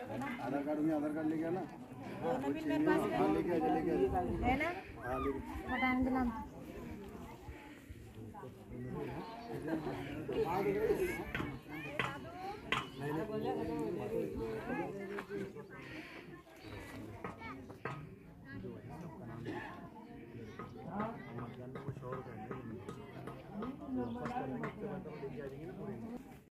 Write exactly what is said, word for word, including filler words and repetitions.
आधार card में आधार card लेके आना। नवीन मेरे पास हाँ लेके आइए लेके आइए है ना। हाँ लेके बताएं दिलाम